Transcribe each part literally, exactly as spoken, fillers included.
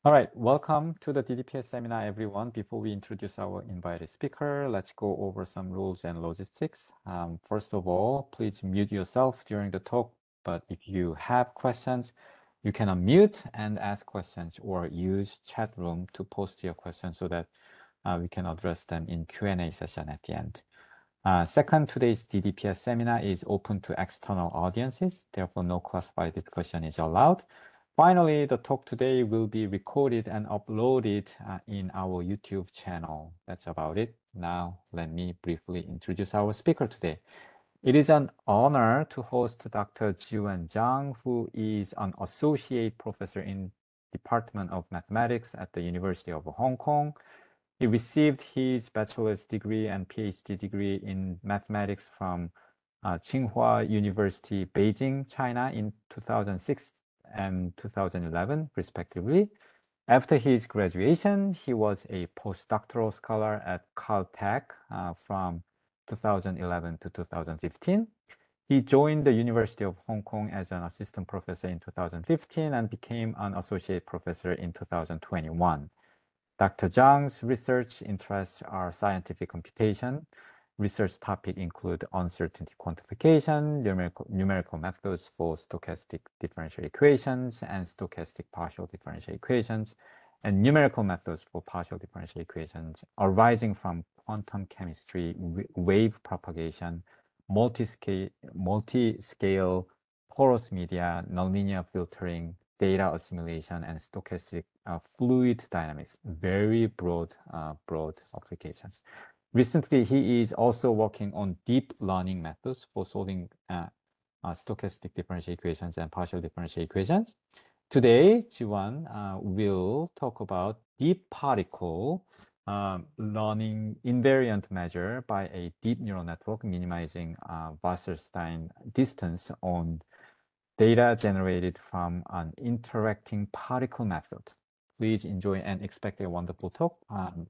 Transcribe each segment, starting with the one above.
All right, welcome to the D D P S seminar, everyone. Before we introduce our invited speaker, let's go over some rules and logistics. Um, first of all, please mute yourself during the talk, but if you have questions, you can unmute and ask questions or use chat room to post your questions so that uh, we can address them in Q and A session at the end. Uh, second, today's D D P S seminar is open to external audiences, therefore no classified discussion is allowed. Finally, the talk today will be recorded and uploaded uh, in our YouTube channel. That's about it. Now, let me briefly introduce our speaker today. It is an honor to host Doctor Jiwen Zhang, who is an associate professor in Department of Mathematics at the University of Hong Kong. He received his bachelor's degree and PhD degree in mathematics from uh, Tsinghua University, Beijing, China in two thousand six and two thousand eleven, respectively. After his graduation, he was a postdoctoral scholar at Caltech uh, from two thousand eleven to two thousand fifteen. He joined the University of Hong Kong as an assistant professor in two thousand fifteen and became an associate professor in two thousand twenty-one. Doctor Zhang's research interests are scientific computation. Research topics include uncertainty quantification, numerical, numerical methods for stochastic differential equations and stochastic partial differential equations, and numerical methods for partial differential equations arising from quantum chemistry, wave propagation, multi-scale, multi-scale porous media, nonlinear filtering, data assimilation, and stochastic uh, fluid dynamics. Very broad, uh, broad applications. Recently, he is also working on deep learning methods for solving uh, uh, stochastic differential equations and partial differential equations. Today, Jiwen uh, will talk about DeepParticle um, learning invariant measure by a deep neural network minimizing uh, Wasserstein distance on data generated from an interacting particle method. Please enjoy and expect a wonderful talk. Um,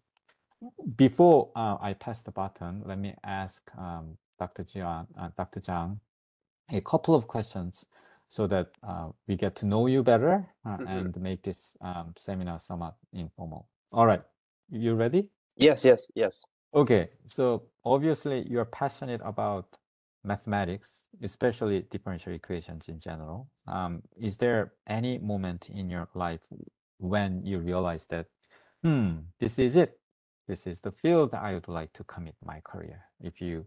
Before uh, I pass the baton, let me ask um, Doctor Jian, uh, Doctor Zhang a couple of questions so that uh, we get to know you better uh, Mhm. and make this um, seminar somewhat informal. All right, you ready? Yes, yes, yes. Okay, so obviously you're passionate about mathematics, especially differential equations in general. Um, is there any moment in your life when you realize that, hmm, this is it? This is the field I would like to commit my career. If you,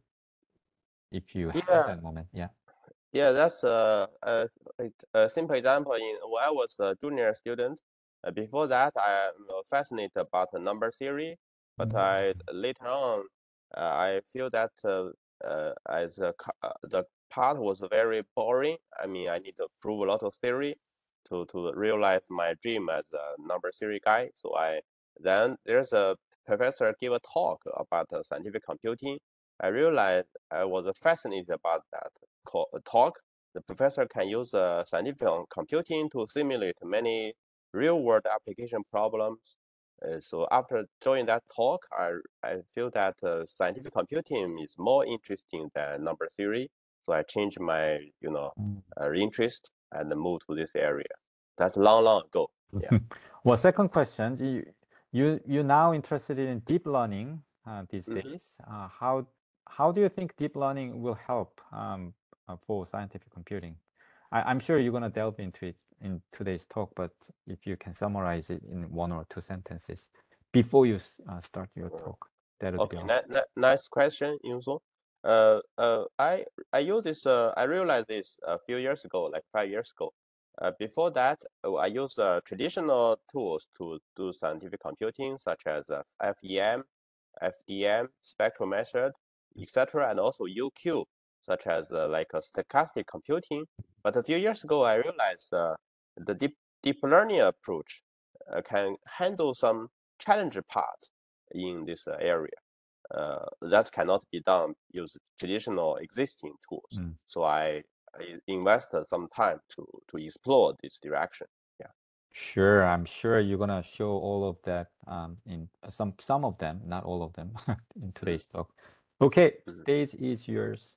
if you Yeah. had that moment, yeah. Yeah, that's a, a, a simple example. In when I was a junior student, uh, before that, I am fascinated about the number theory, but I later on, uh, I feel that uh, uh, as a, uh, the part was very boring. I mean, I need to prove a lot of theory to to realize my dream as a number theory guy. So I then there's a professor give a talk about uh, scientific computing. I realized I was fascinated about that talk. The professor can use uh, scientific computing to simulate many real-world application problems. Uh, so after joining that talk, I, I feel that uh, scientific computing is more interesting than number theory. So I changed my, you know, uh, interest and moved to this area. That's long, long ago. Yeah. Well, second question, you you you're now interested in deep learning uh, these Mhm. days. Uh, how how do you think deep learning will help um, uh, for scientific computing? I, I'm sure you're going to delve into it in today's talk, but if you can summarize it in one or two sentences before you s- uh, start your talk, that would be Okay, awesome. ni- ni- nice question, Yunsu. Uh, uh, I I use this. Uh, I realized this a few years ago, like five years ago. Uh, before that, uh, I used uh, traditional tools to do scientific computing, such as uh, F E M, F D M, spectral method, et cetera, and also U Q, such as uh, like a stochastic computing. But a few years ago, I realized uh, the deep deep learning approach uh, can handle some challenge part in this uh, area. Uh, that cannot be done use traditional existing tools. Mm. So I, I invested some time to to explore this direction. Yeah. Sure, I'm sure you're gonna show all of that um, in some some of them, not all of them, in today's talk. Okay, Mhm. stage is yours.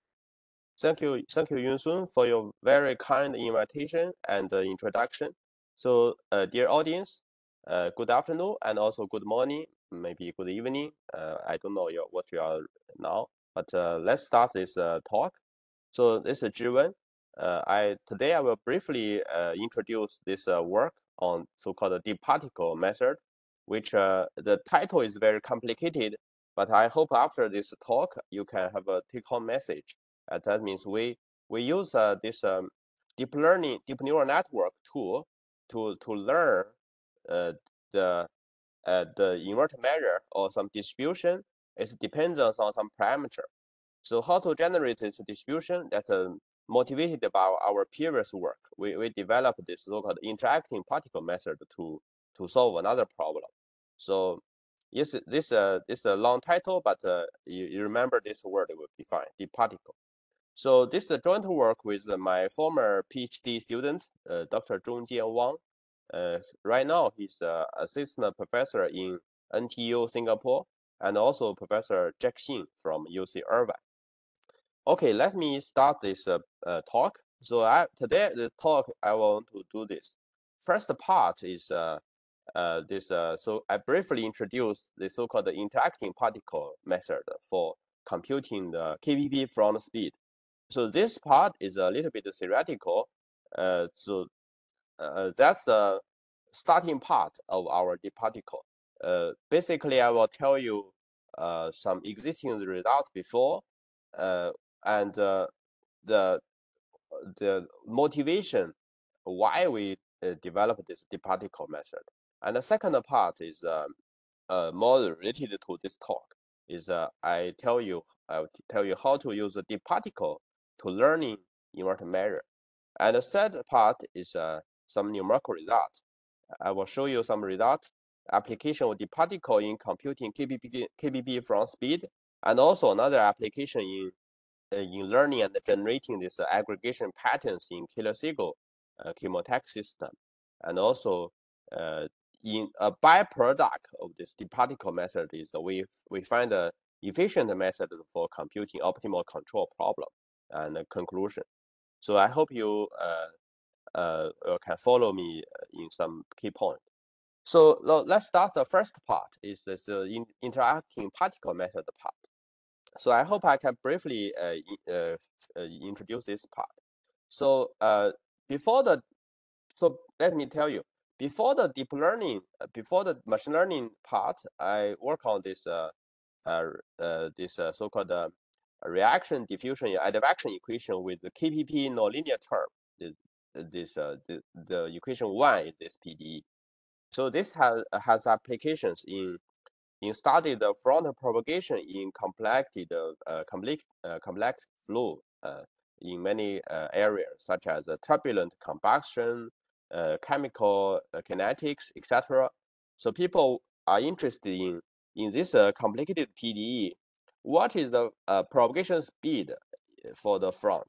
Thank you, thank you, Yunsun, for your very kind invitation and uh, introduction. So, uh, dear audience, uh, good afternoon and also good morning, maybe good evening. Uh, I don't know your, what you are now, but uh, let's start this uh, talk. So this is Zhiwen. Uh, I today I will briefly uh, introduce this uh, work on so-called DeepParticle method, which uh, the title is very complicated, but I hope after this talk you can have a take-home message. Uh, that means we we use uh, this um, deep learning, deep neural network tool to to learn uh, the uh, the inverted measure or some distribution. It depends on some parameter. So how to generate this distribution? That's uh, motivated by our previous work. We we developed this so-called interacting particle method to to solve another problem. So yes, this uh this is a long title, but uh, you, you remember this word will be fine. DeepParticle. So this is a joint work with uh, my former PhD student, uh, Doctor Zhongjian Wang. Uh, right now, he's uh, assistant professor in N T U Singapore, and also Professor Jack Xin from U C Irvine. Okay, let me start this uh, uh, talk. So I, today, the talk, I want to do this. First part is uh, uh, this. Uh, so I briefly introduce the so-called interacting particle method for computing the K P P front speed. So this part is a little bit theoretical. Uh, so uh, that's the starting part of our DeepParticle. Uh, basically, I will tell you uh, some existing results before, uh, and uh, the the motivation why we uh, developed this DeepParticle method. And the second part is um, uh, more related to this talk. Is uh, I tell you I will tell you how to use the DeepParticle to learning inverted measure. And the third part is uh, some numerical results. I will show you some results, application of DeepParticle in computing K P P, K P P from speed, and also another application in uh, in learning and generating this uh, aggregation patterns in Keller-Segel uh, chemotaxis system, and also uh, in a byproduct of this DeepParticle method is we we find a efficient method for computing optimal control problem and conclusion. So I hope you uh, uh, can follow me in some key point. So let's start the first part, is this uh, in interacting particle method part. So I hope I can briefly uh, uh, uh, introduce this part. So uh, before the, so let me tell you, before the deep learning, uh, before the machine learning part, I work on this uh, uh, uh, this uh, so-called uh, reaction diffusion advection equation with the K P P nonlinear term. The, this uh, the, the equation one is this P D E. So this has has applications in in study the front propagation in complex uh, complex uh, complex flow uh, in many uh, areas such as uh, turbulent combustion, uh, chemical uh, kinetics, et cetera. So people are interested in in this uh, complicated P D E. What is the uh, propagation speed for the front?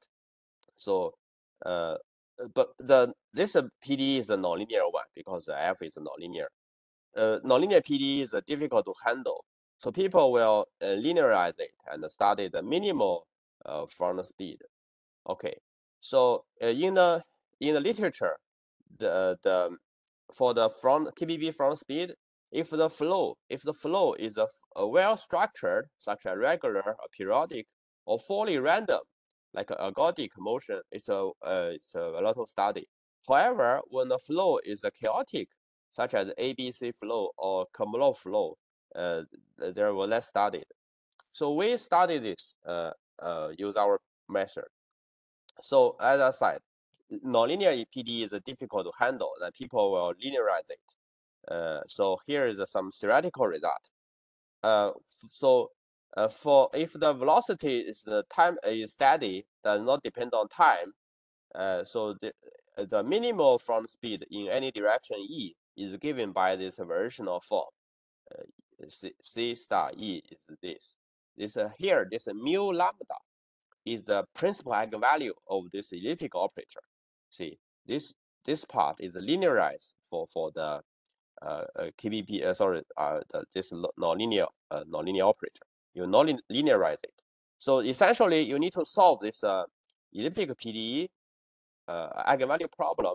So, uh, but the this uh, P D E is a nonlinear one because the F is nonlinear. Uh, nonlinear P D E is uh, difficult to handle, so people will uh, linearize it and study the minimal uh, front speed. Okay, so uh, in the in the literature, the the for the front K P P front speed, if the flow if the flow is a, a well structured, such as regular, or periodic, or fully random, like a ergodic motion, it's a uh, it's a, a lot of study. However, when the flow is a chaotic, such as A B C flow or Komolov flow, uh, there were less studied. So we studied this, uh, uh, use our method. So as I said, nonlinear P D E is difficult to handle, and people will linearize it. Uh, so here is some theoretical result. Uh, so uh, for if the velocity is the time is steady, does not depend on time. Uh, so the the minimal front speed in any direction E is given by this versional form. Uh, C, C star E is this. This uh, here this mu lambda is the principal eigenvalue of this elliptic operator. See, this this part is linearized for for the uh, uh, K P P. Uh, sorry, uh, the, this nonlinear uh, nonlinear operator. You non-linearize it. So essentially, you need to solve this uh, elliptic P D E uh, eigenvalue problem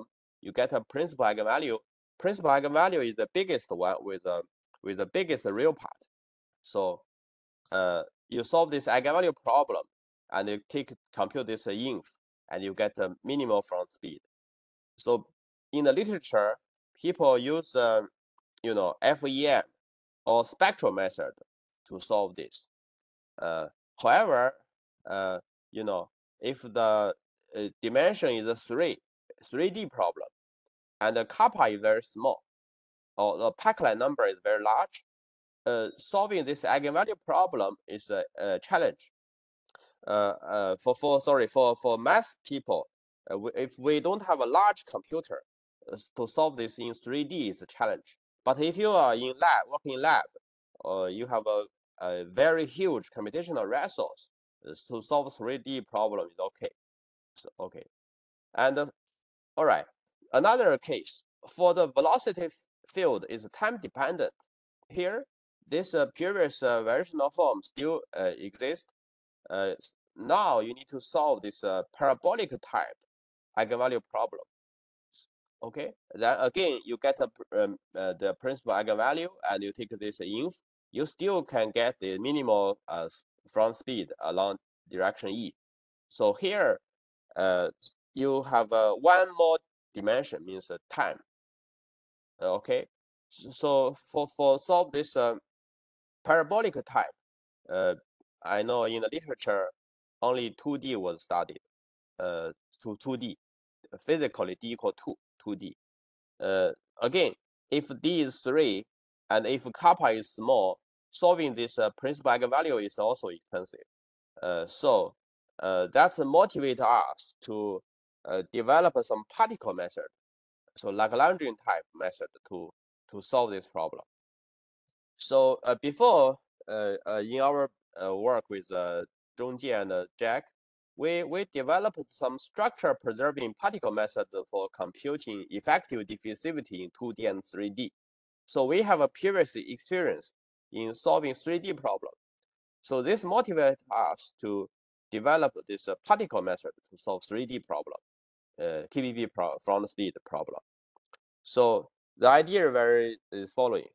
you get a principal eigenvalue. Principal eigenvalue is the biggest one with a with the biggest real part. So uh, you solve this eigenvalue problem, and you take compute this inf, and you get a minimal Franz speed. So in the literature, people use uh, you know F E M or spectral method to solve this. Uh, however, uh, you know if the uh, dimension is a three, three D problem, and the kappa is very small, or the Peclet number is very large, uh, solving this eigenvalue problem is a, a challenge. Uh, uh, for for sorry for for math people, uh, we, if we don't have a large computer uh, to solve this in three D is a challenge. But if you are in lab, working in lab, or you have a, a very huge computational resource uh, to solve three D problem is okay. So, okay, and uh, all right. Another case for the velocity field is time dependent. Here, this uh, previous uh, variational form still uh, exists. Uh, now you need to solve this uh, parabolic type eigenvalue problem. Okay, then again you get a, um, uh, the principal eigenvalue, and you take this inf. You still can get the minimal uh, Franz speed along direction e. So here, uh, you have uh, one more dimension, means uh, time. Okay, so for for solve this uh, parabolic type, uh, I know in the literature only two D was studied. Uh, to two D, physically D equal to two D. Uh, again, if D is three and if kappa is small, solving this uh, principal eigenvalue is also expensive. Uh, so uh, that's motivate us to uh, develop some particle method, so Lagrangian type method to to solve this problem. So uh, before uh, uh, in our uh, work with uh, Zhongjie and uh, Jack, we we developed some structure preserving particle method for computing effective diffusivity in two D and three D. So we have a previous experience in solving three D problem. So this motivates us to develop this uh, particle method to solve three D problem, uh, K B B pro Franz speed problem. So the idea very is following.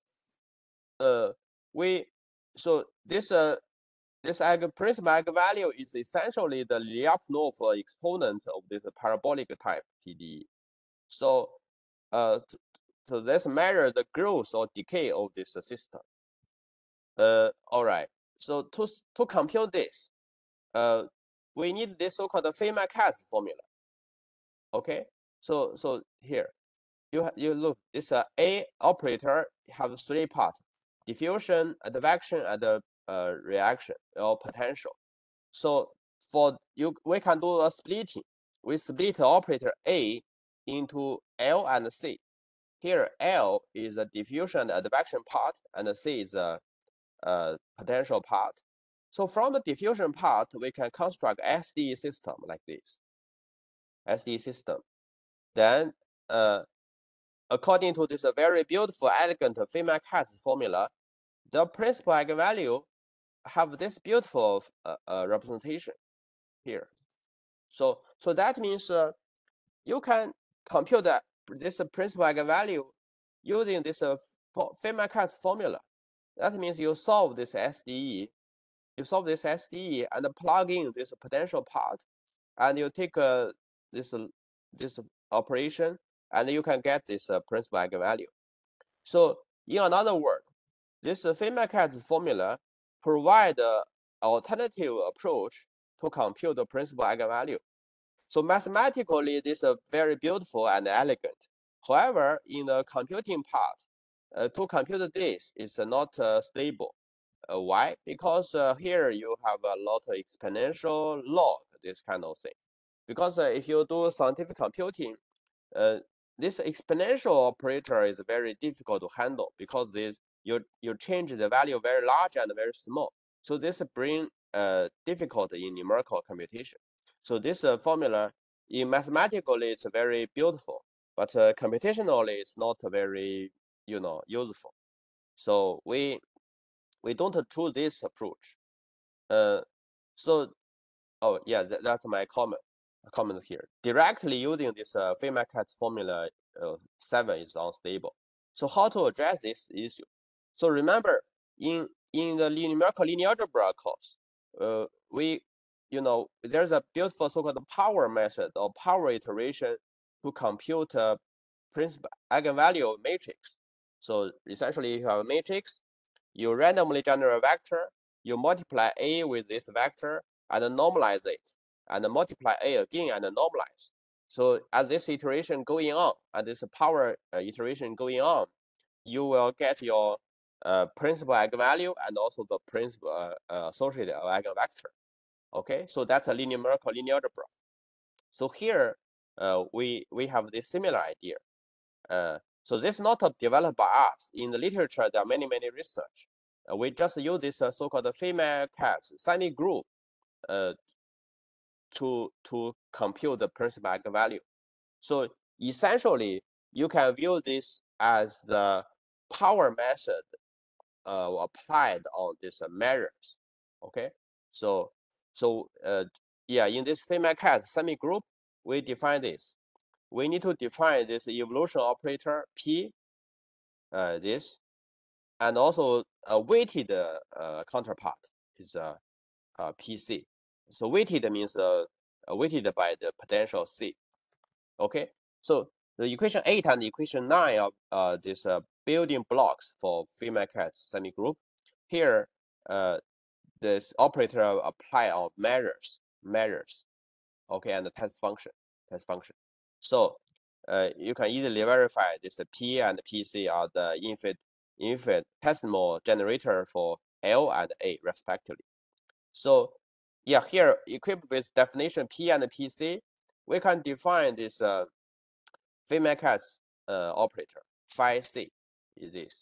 Uh, we so this uh this eigen principal eigenvalue is essentially the Lyapunov exponent of this parabolic type P D E. So uh so let's measure the growth or decay of this system. Uh, all right. So to to compute this, uh, we need this so-called Feynman-Kac formula. Okay. So so here, you you look, this uh, A operator have three parts: diffusion, advection, and uh, uh, reaction or potential. So for you, we can do a splitting. We split operator A into L and C. Here, L is the diffusion and advection part, and C is the uh, potential part. So from the diffusion part, we can construct S D E system like this. S D E system. Then, uh, according to this very beautiful, elegant Feynman-Kac formula, the principal eigenvalue have this beautiful uh, uh, representation here. So, so that means uh, you can compute that, this principal eigenvalue using this uh, Feynman-Kac formula. That means you solve this S D E, you solve this S D E and plug in this potential part, and you take uh, this uh, this operation, and you can get this uh, principal eigenvalue. So in another word, this uh, Feynman-Kac formula provide an alternative approach to compute the principal eigenvalue. So mathematically, this is very beautiful and elegant. However, in the computing part, uh, to compute this is not uh, stable. Uh, why? Because uh, here you have a lot of exponential log, this kind of thing. Because uh, if you do scientific computing, uh, this exponential operator is very difficult to handle because this you you change the value very large and very small. So this bring uh, difficulty in numerical computation. So this uh, formula, in mathematically, it's very beautiful, but uh, computationally, it's not very, you know, useful. So we we don't choose this approach. Uh, so, oh yeah, th that's my comment. comment here. Directly using this uh, Feynman-Kac formula uh, seven is unstable. So how to address this issue? So remember, in in the numerical linear algebra course, uh, we, you know, there's a beautiful so-called power method or power iteration to compute a principal eigenvalue matrix. So essentially, you have a matrix, you randomly generate a vector, you multiply A with this vector and normalize it, and multiply A again and normalize. So as this iteration going on, and this power uh, iteration going on, you will get your uh, principal eigenvalue and also the principal uh, uh, associated eigenvector. Okay, so that's a linear numerical linear algebra. So here uh, we we have this similar idea. Uh, so this is not developed by us. In the literature, there are many many research. Uh, we just use this uh, so-called Feynman-Kac semi-group uh, to to compute the principal eigenvalue. So essentially, you can view this as the power method uh, applied on these uh, measures. Okay, so so uh, yeah, in this Feynman-Kac semi-group, we define this. We need to define this evolution operator P, uh, this, and also a weighted uh, counterpart is uh, uh, P C. So weighted means uh, weighted by the potential C. Okay, so the equation eight and equation nine of uh, this uh, building blocks for Feynman-Kac semi-group. Here, uh, this operator apply on measures, measures, okay, and the test function, test function. So uh, you can easily verify this P and P C are the infinite, infinitesimal generator for L and A respectively. So yeah, here equipped with definition P and P C, we can define this uh, Feynman-Kac uh, operator. Phi C is this.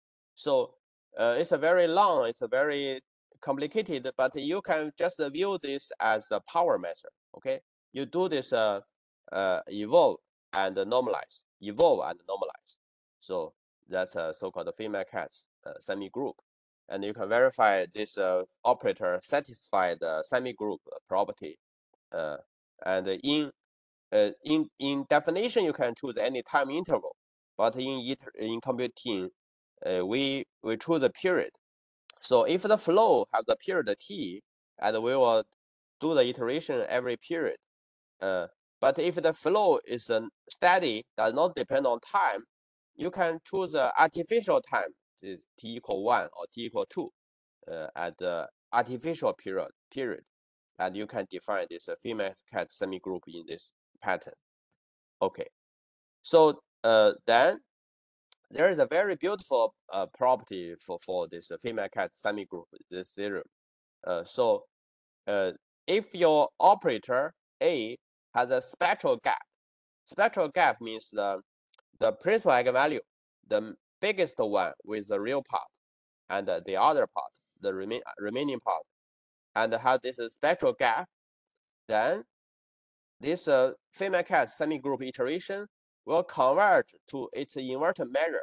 So uh, it's a very long, it's a very complicated, but you can just view this as a power method. Okay, you do this uh, uh, evolve and normalize, evolve and normalize. So that's a so-called Feynman-Kac uh, semi-group, and you can verify this uh, operator satisfy the semi-group property. Uh, and in uh, in in definition, you can choose any time interval, but in it, in computing, uh, we we choose a period. So if the flow has a period t, and we will do the iteration every period. Uh, but if the flow is uh, steady, does not depend on time, you can choose the artificial time, is t equal one or t equal two, uh, at the artificial period period, and you can define this uh, Feynman-Kac semi-group in this pattern. Okay, so uh, then there is a very beautiful uh, property for, for this uh, Feynman-Kac semi-group, this theorem. Uh, so uh, if your operator A has a spectral gap, spectral gap means the, the principal eigenvalue, the biggest one with the real part, and uh, the other part, the remain, remaining part, and have this uh, spectral gap, then this uh, Feynman-Kac semi-group iteration will converge to its inverted measure,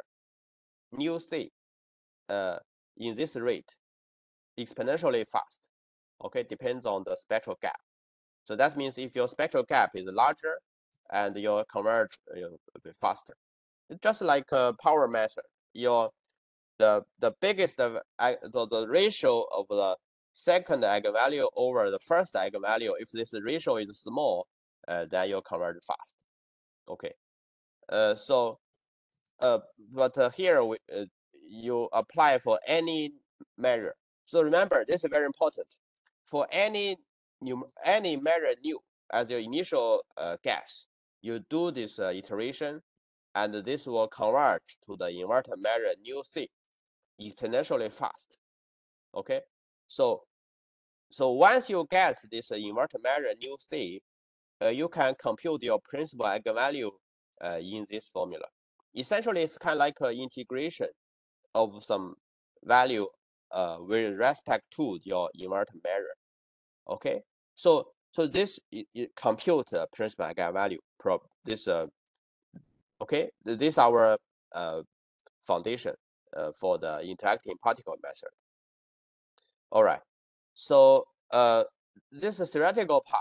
mu c, uh, in this rate, exponentially fast. Okay, depends on the spectral gap. So that means if your spectral gap is larger, and your converge you know, a bit faster. It's just like a power method. Your the the biggest of the, the ratio of the second eigenvalue over the first eigenvalue. If this ratio is small, uh, then you converge fast. Okay. Uh, so, uh, but uh, here we uh, you apply for any measure. So remember, this is very important. For any new any measure new as your initial uh, guess, you do this uh, iteration, and this will converge to the inverted measure new c exponentially fast. Okay, so so once you get this uh, inverted measure new c, uh, you can compute your principal eigenvalue uh, in this formula. Essentially, it's kind of like an integration of some value uh, with respect to your inverted measure. Okay, so so this it, it compute uh, principal eigenvalue. Pro this uh, okay, this is our uh, foundation uh, for the interacting particle method. All right, so uh, this is theoretical part.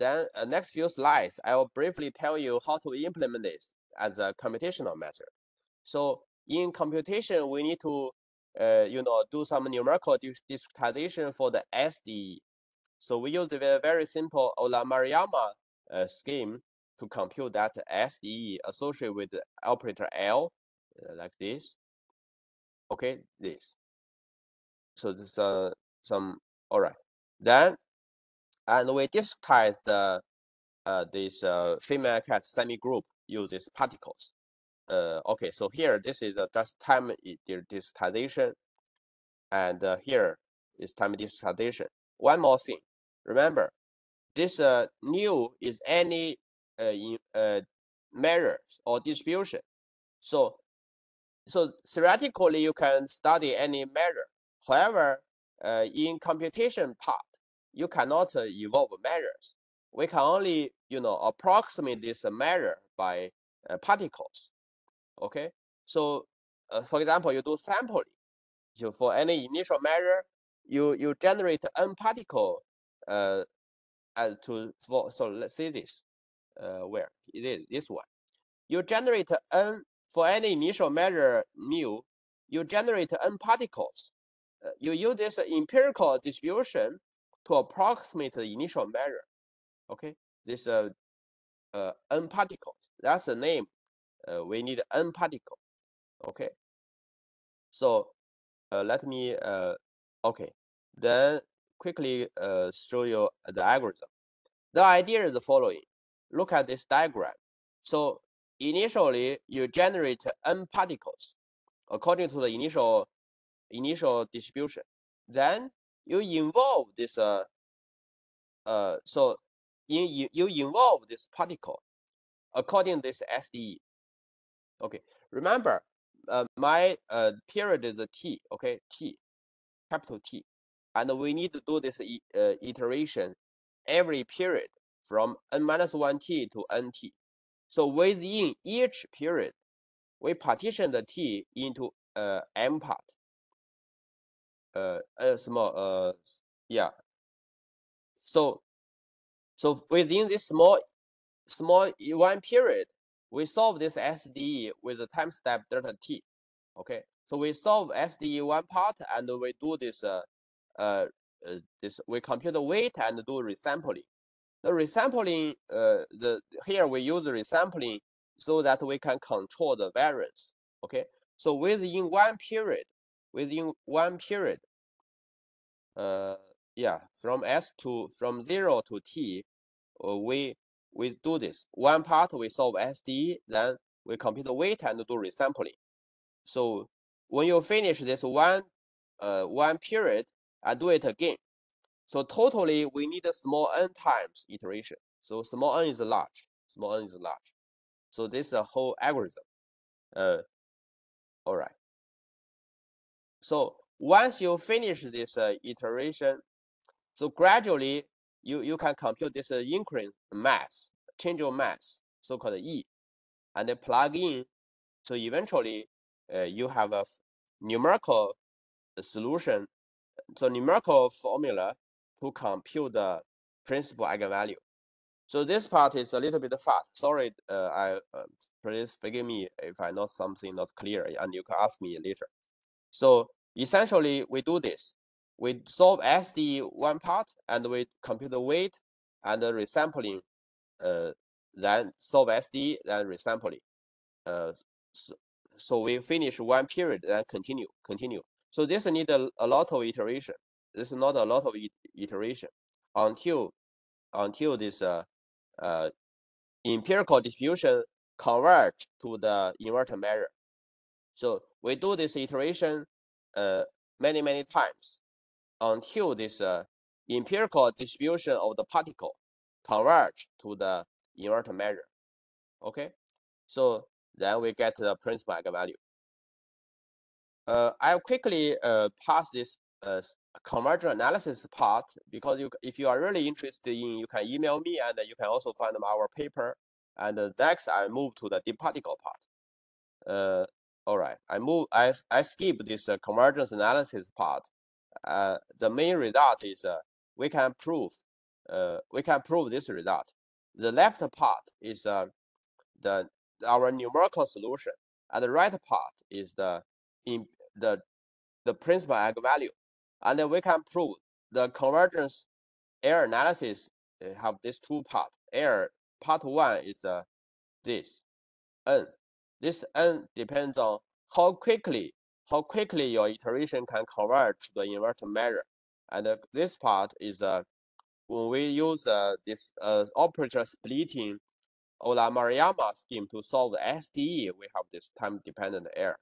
then uh, next few slides, I will briefly tell you how to implement this as a computational method. So in computation, we need to, uh, you know, do some numerical discretization for the S D E. So we use a very simple Ola-Maruyama uh, scheme to compute that S D E associated with the operator L, uh, like this. Okay, this. So this uh some all right. Then and we discretize the uh this uh Feynman-Kac semi-group uses particles. Uh, okay, so here this is uh, just time discretization, and uh, here is time discretization. One more thing, remember this uh nu is any uh, in, uh measures or distribution. So so theoretically you can study any measure. However, uh, in computation part, you cannot uh, evolve measures. We can only you know approximate this measure by uh, particles. Okay, so uh, for example, you do sampling. So for any initial measure, you you generate n particle uh, as to for so let's see this uh, where it is this one. You generate n for any initial measure mu. You generate n particles. Uh, you use this empirical distribution to approximate the initial measure. Okay, this uh, uh n particles. That's the name. Uh, we need n particle. Okay, so uh, let me uh okay then quickly uh show you the algorithm. The idea is the following. Look at this diagram. So initially you generate n particles according to the initial initial distribution. Then you involve this uh uh so in, you, you involve this particle according to this S D E. Okay, remember uh, my uh period is a t, okay, t, capital T, and we need to do this uh, iteration every period from n minus one t to nt. So within each period, we partition the t into uh, m part. Uh, a small uh yeah. So so within this small small one period, we solve this S D E with a time step delta t. Okay, so we solve S D E one part and we do this uh uh, uh this we compute the weight and do resampling. The resampling uh the here we use resampling so that we can control the variance. Okay, so within one period, within one period, uh yeah, from s to from zero to t, uh, we we do this one part. We solve S D E, then we compute the weight and do resampling. So when you finish this one uh one period and do it again, so totally we need a small n times iteration. So small n is large, small n is large. So this is a whole algorithm. Uh, all right. So once you finish this uh, iteration, so gradually you, you can compute this uh, increment mass, change of mass, so-called E, and then plug in. So eventually uh, you have a numerical solution, so numerical formula to compute the principal eigenvalue. So this part is a little bit fast. Sorry, uh, I uh, please forgive me if I know something not clear, and you can ask me later. So essentially, we do this. We solve S D one part, and we compute the weight and the resampling. Uh, then solve S D, then resampling. Uh, so, so we finish one period, then continue, continue. So this need a, a lot of iteration. This is not a lot of iteration until until this uh, uh, empirical distribution converge to the inverted measure. So we do this iteration uh, many, many times until this uh, empirical distribution of the particle converge to the inverted measure. Okay, so then we get the principal eigenvalue. Uh, I'll quickly uh, pass this uh, convergent analysis part because you, if you are really interested in, you can email me, and you can also find our paper. And uh, next, I move to the DeepParticle part. Uh, all right, I move. I I skip this uh, convergence analysis part. Uh, the main result is uh, we can prove uh, we can prove this result. The left part is uh, the our numerical solution, and the right part is the in the the principal eigenvalue, and then we can prove the convergence error analysis uh, have these two parts. Error part one is uh, this n. This n depends on how quickly how quickly your iteration can converge to the inverted measure, and uh, this part is uh, when we use uh, this uh, operator splitting Ola-Maruyama scheme to solve the S D E, we have this time-dependent error.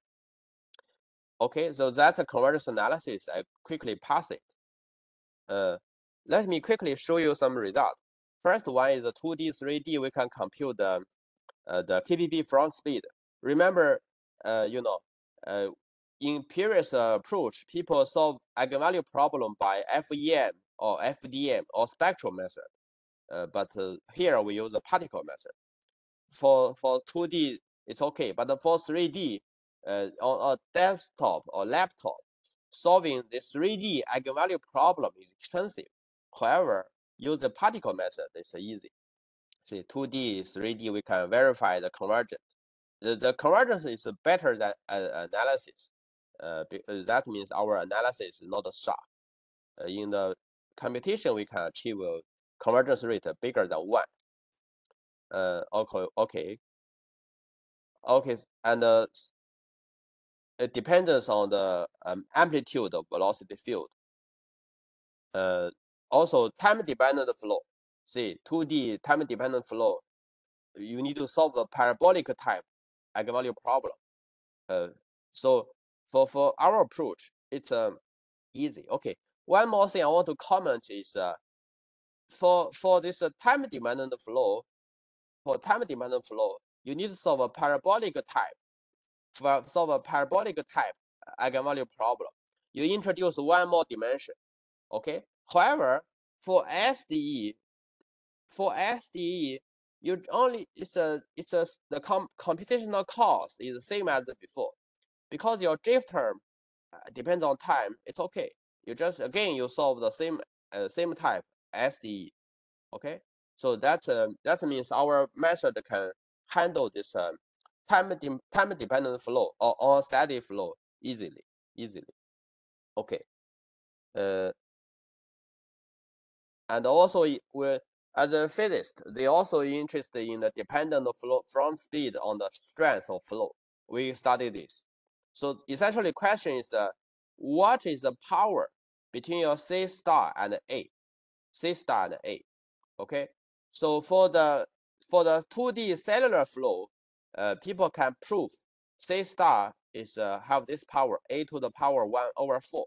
Okay, so that's a convergence analysis. I quickly pass it. Uh, let me quickly show you some results. First one is the two D, three D. We can compute the uh, the K P B front speed. Remember, uh, you know, uh, in previous uh, approach, people solve eigenvalue problem by F E M or F D M or spectral method. Uh, but uh, here we use the particle method. For for two D, it's okay, but for three D, uh, on a desktop or laptop, solving the three D eigenvalue problem is expensive. However, use the particle method is easy. See, two D, three D, we can verify the convergence. The, the convergence is better than uh, analysis. Uh, because that means our analysis is not sharp. Uh, in the computation, we can achieve a convergence rate bigger than one. Uh, okay, okay, okay, and uh, it depends on the um, amplitude of velocity field. Uh, also, time-dependent flow. See, two D time-dependent flow. You need to solve the parabolic type eigenvalue problem. Uh, so for for our approach, it's um easy. Okay. One more thing I want to comment is uh, for for this uh, time-dependent flow, for time-dependent flow, you need to solve a parabolic type. For solve a parabolic type eigenvalue problem, you introduce one more dimension. Okay. However, for S D E, for S D E, you only it's a it's a the com, computational cost is the same as before, because your drift term uh, depends on time. It's okay. You just again you solve the same uh, same type S D E. Okay, so that uh, that means our method can handle this um, time de time dependent flow or on steady flow easily easily. Okay, uh, and also we as a physicist, they also interested in the dependent flow front speed on the strength of flow. We study this. So essentially, the question is, uh, what is the power between your C star and A? C star and A. Okay. So for the for the two D cellular flow, uh, people can prove C star is uh, have this power A to the power one over four,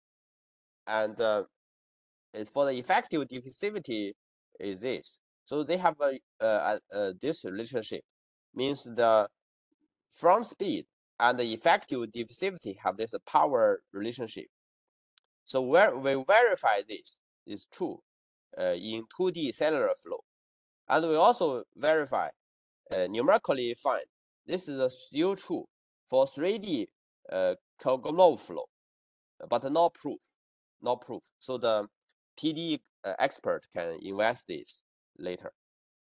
and uh, for the effective diffusivity is this. So they have a, uh, uh, this relationship, means the front speed and the effective diffusivity have this power relationship. So where we verify this is true uh, in two D cellular flow, and we also verify uh, numerically find this is still true for three D uh, Kolmogorov flow, but not proof, not proof. So the P D uh, expert can invest this later.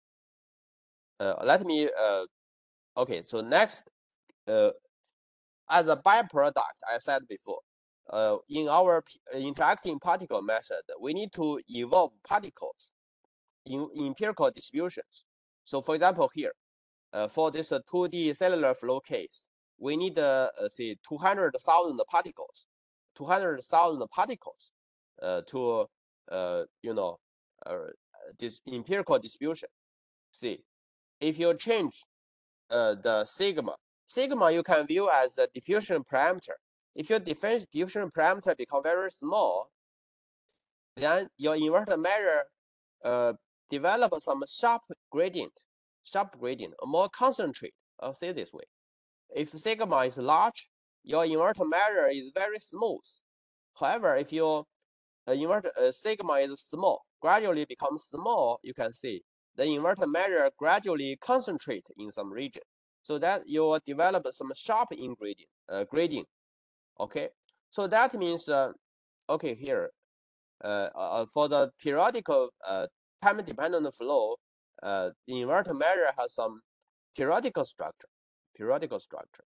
Uh, let me, uh, okay, so next, uh, as a byproduct, I said before, uh, in our interacting particle method, we need to evolve particles in empirical distributions. So for example, here, uh, for this uh, two D cellular flow case, we need, uh, uh, say, two hundred thousand particles, two hundred thousand particles uh, to, uh, you know, uh, this empirical distribution. See, if you change uh, the sigma, sigma you can view as the diffusion parameter. If your diffusion parameter become very small, then your inverted measure uh, develop some sharp gradient, sharp gradient, more concentrate. I'll say this way. If sigma is large, your inverted measure is very smooth. However, if your uh, inverted uh, sigma is small, gradually becomes small, you can see the inverted measure gradually concentrate in some region, so that you will develop some sharp ingredient uh, gradient. Okay, so that means uh, okay here uh, uh, for the periodical uh, time-dependent flow, uh, the inverter measure has some periodical structure. Periodical structure.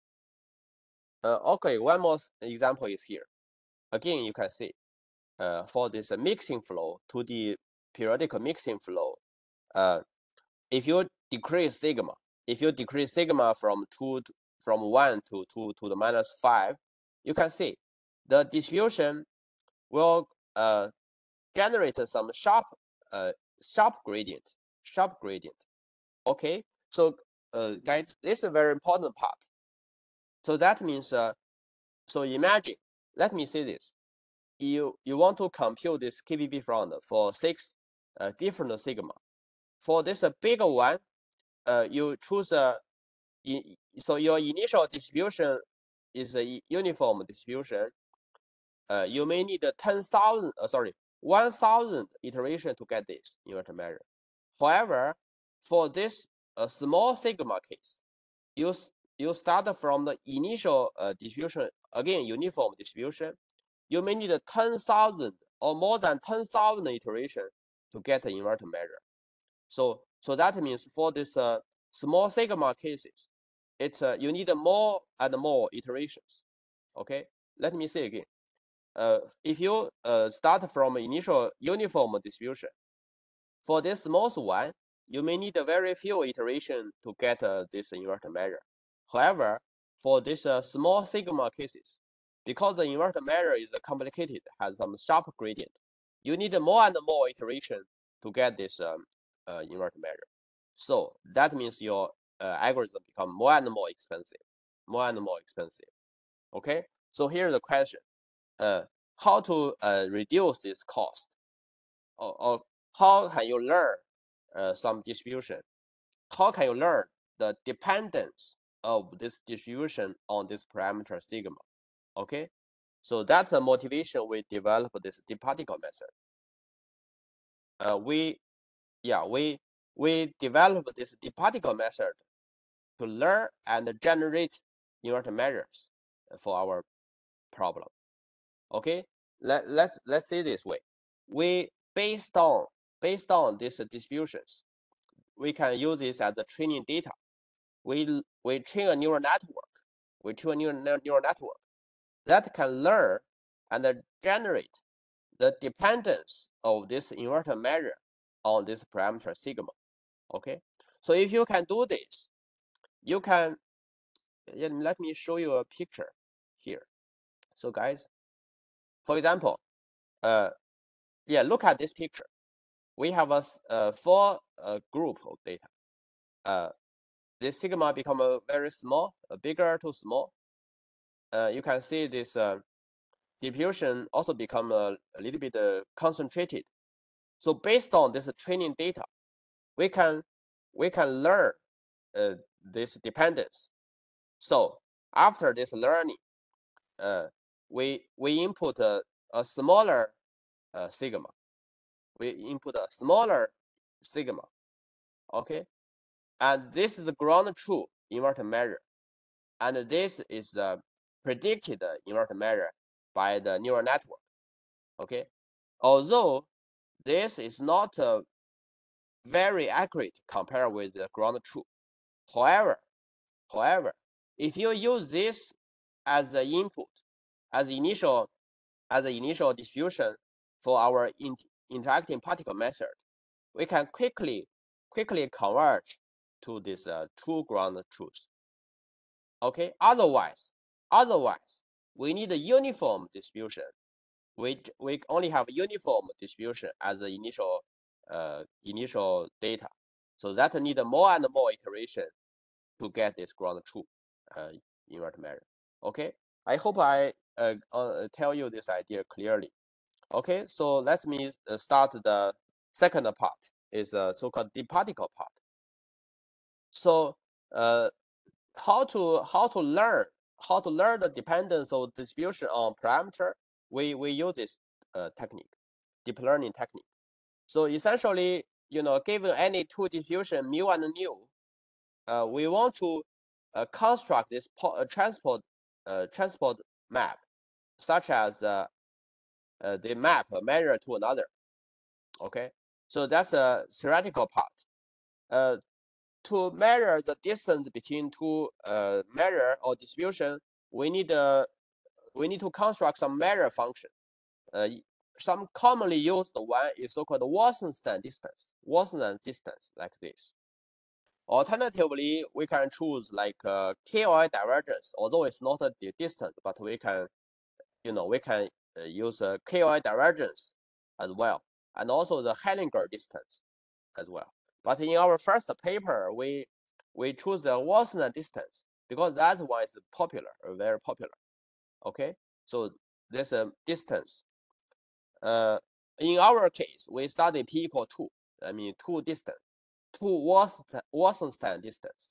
Uh, okay, one more example is here. Again, you can see uh, for this uh, mixing flow to the periodical mixing flow, uh, if you decrease sigma, if you decrease sigma from two to, from one to two to the minus five, you can see the distribution will uh, generate some sharp uh, sharp gradient, sharp gradient. Okay, so uh, guys, this is a very important part. So that means, uh, so imagine, let me say this. You, you want to compute this K B B front for six uh, different sigma. For this uh, bigger one, uh, you choose a, uh, so your initial distribution is a uniform distribution. Uh, you may need ten thousand, uh, sorry, one thousand iteration to get this inverter measure. However, for this uh, small sigma case, you, you start from the initial uh, distribution, again, uniform distribution. You may need ten thousand or more than ten thousand iteration to get an inverter measure. So, so that means for this uh, small sigma cases, it's uh, you need more and more iterations. Okay, let me say again. Uh, if you uh, start from initial uniform distribution, for this smallest one, you may need a very few iterations to get uh, this inverter measure. However, for this uh, small sigma cases, because the inverter measure is complicated, has some sharp gradient, you need more and more iteration to get this um, uh, inverter measure. So that means your uh, algorithm become more and more expensive, more and more expensive. Okay, so here's the question. Uh, how to uh, reduce this cost, or, or how can you learn uh, some distribution? How can you learn the dependence of this distribution on this parameter sigma? Okay, so that's the motivation we develop this DeepParticle method. Uh, we, yeah, we we develop this DeepParticle method to learn and generate inverter measures for our problem. Okay, let let's let's say this way. We based on based on these distributions, we can use this as the training data. We we train a neural network. We train a neural, neural network that can learn and generate the dependence of this inverter measure on this parameter sigma. Okay, so if you can do this, you can. Let me show you a picture here. So guys, for example, uh, yeah, look at this picture. We have a uh, four uh, group of data. Uh, this sigma become uh, very small, uh, bigger to small. Uh, you can see this uh, diffusion also become a, a little bit uh, concentrated. So based on this training data, we can we can learn uh, this dependence. So after this learning, uh, we we input a, a smaller uh, sigma. We input a smaller sigma. Okay, and this is the ground truth inverter measure, and this is the predicted inverter measure by the neural network. Okay, although this is not uh, very accurate compared with the ground truth. However, however, if you use this as the input, as initial, as the initial distribution for our in, interacting particle method, we can quickly, quickly converge to this uh, true ground truth. Okay. Otherwise, otherwise, we need a uniform distribution. We we only have uniform distribution as the initial uh, initial data. So that need more and more iteration to get this ground truth uh, inverter measure. Okay, I hope I uh, uh, tell you this idea clearly. Okay, so let me uh, start the second part, is the uh, so-called DeepParticle part. So uh, how to how to learn how to learn the dependence of distribution on parameter? We we use this uh, technique, deep learning technique. So essentially, you know, given any two distribution mu and nu, uh, we want to uh, construct this uh, transport uh, transport map, such as uh, uh, the map measure to another. Okay, So that's a theoretical part. Uh, to measure the distance between two uh, measure or distribution, we need uh, we need to construct some measure function. Uh, some commonly used one is so-called Wasserstein distance, Wasserstein distance like this. Alternatively, we can choose like uh, K O I divergence, although it's not a distance, but we can, you know, we can uh, use a K O I divergence as well, and also the Hellinger distance as well. But in our first paper, we we choose the Wasserstein distance because that one is popular, very popular. Okay, so there's a distance. Uh, in our case, we study p equal two. I mean, two distance, two Wasserstein distance.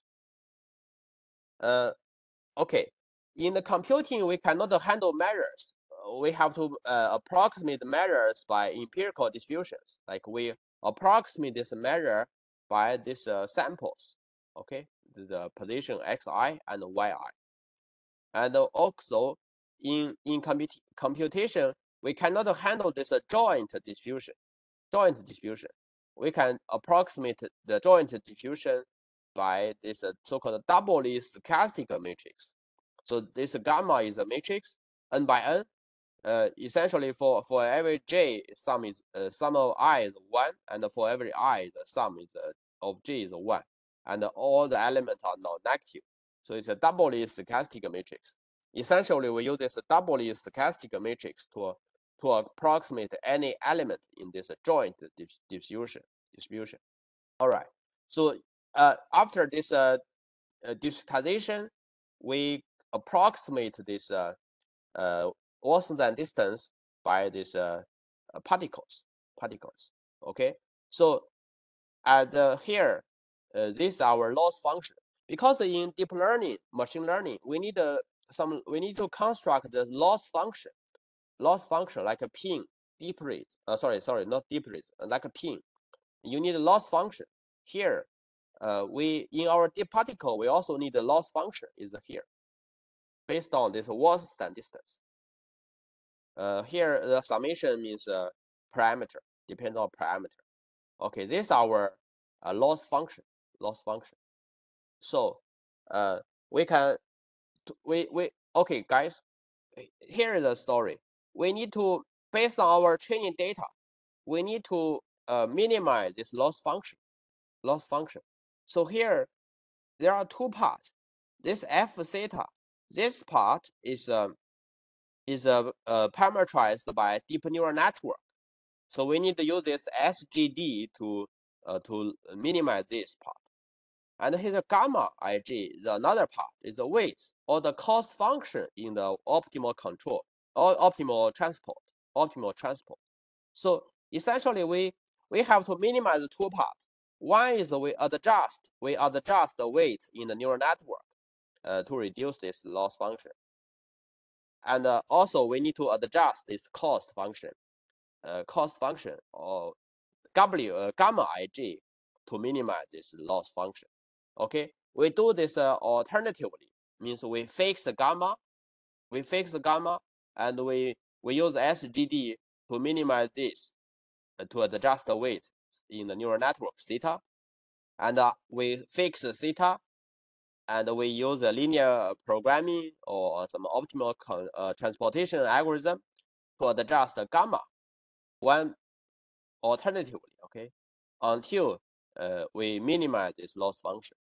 Uh, okay. In the computing, we cannot handle measures. We have to uh, approximate measures by empirical distributions. Like we approximate this measure by these uh, samples. Okay, the position xi and yi. And also in in comput computation, we cannot handle this uh, joint distribution. Joint distribution. We can approximate the joint distribution by this uh, so-called doubly stochastic matrix. So this gamma is a matrix n by n. Uh, essentially, for for every j, sum is uh, sum of I is one, and for every I, the sum is uh, of j is one, and all the elements are non-negative. So it's a doubly stochastic matrix. Essentially, we use this doubly stochastic matrix to to approximate any element in this joint distribution. Distribution. All right. So uh, after this uh, uh, discretization, we approximate this uh, uh, Wasserstein distance by these uh, uh, particles. Particles. Okay. So and uh, here, uh, this is our loss function. Because in deep learning, machine learning, we need uh, some. We need to construct the loss function. Loss function like a pin, deep rate. Uh, sorry, sorry, not deep rate. Like a pin. You need a loss function. Here, uh, we in our DeepParticle, we also need a loss function. Is here, based on this Wasserstein distance. Uh, here, the summation means uh, parameter, depends on parameter. Okay, this is our uh, loss function. Loss function. So, uh, we can, we we okay, guys. Here is the story. We need to, based on our training data, we need to uh, minimize this loss function. Loss function. So here, there are two parts. This f theta, this part is um, is uh, uh, parameterized by deep neural network. So we need to use this S G D to uh, to minimize this part. And his gamma I G, the another part, is the weight or the cost function in the optimal control or optimal transport. Optimal transport. So essentially, we we have to minimize the two parts. One is we adjust we adjust the weight in the neural network uh, to reduce this loss function. And uh, also we need to adjust this cost function, uh, cost function or W uh, gamma I G to minimize this loss function. Okay, we do this uh, alternatively. Means we fix the gamma, we fix the gamma, and we we use S G D to minimize this uh, to adjust the weight in the neural network theta, and uh, we fix theta, and we use a linear programming or some optimal uh, transportation algorithm to adjust the gamma one alternatively, okay, until uh, we minimize this loss function.